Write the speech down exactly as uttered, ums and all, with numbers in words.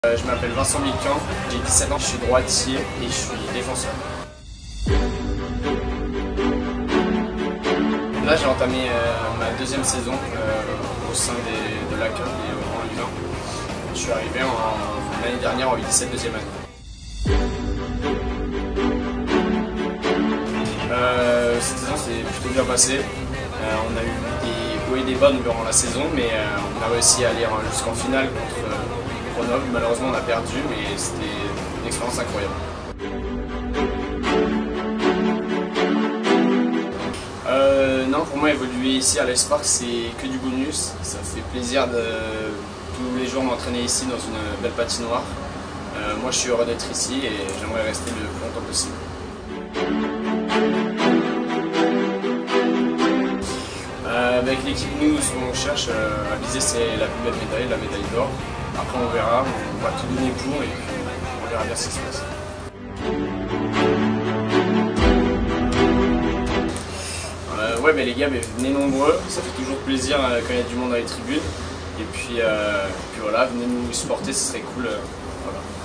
Euh, je m'appelle Vincent Milquin, j'ai dix-sept ans, je suis droitier et je suis défenseur. Là j'ai entamé euh, ma deuxième saison euh, au sein des, de l'A C A et en U vingt. Je suis arrivé l'année dernière en U dix-sept deuxième année. Euh, cette saison s'est plutôt bien passée. Euh, on a eu des hauts et des bas durant la saison, mais euh, on a réussi à aller jusqu'en finale contre euh, Grenoble. Malheureusement on a perdu, mais c'était une expérience incroyable. Euh, non, pour moi évoluer ici à l'Ice Park c'est que du bonus. Ça fait plaisir de tous les jours m'entraîner ici dans une belle patinoire. Euh, moi je suis heureux d'être ici et j'aimerais rester le plus longtemps possible. Euh, avec l'équipe, nous, ce qu'on cherche euh, à viser, c'est la plus belle médaille, la médaille d'or. Après, on verra, on va tout donner pour et puis on verra bien ce qui se passe. Euh, ouais, mais les gars, mais venez nombreux, ça fait toujours plaisir euh, quand il y a du monde dans les tribunes. Et puis, euh, et puis voilà, venez nous supporter, ce serait cool. Euh, voilà.